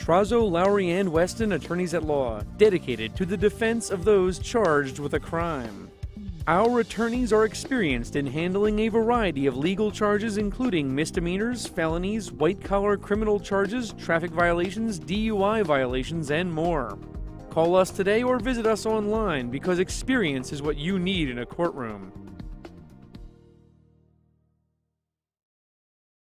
Trozzo, Lowery, and Weston attorneys at law, dedicated to the defense of those charged with a crime. Our attorneys are experienced in handling a variety of legal charges including misdemeanors, felonies, white-collar criminal charges, traffic violations, DUI violations, and more. Call us today or visit us online because experience is what you need in a courtroom.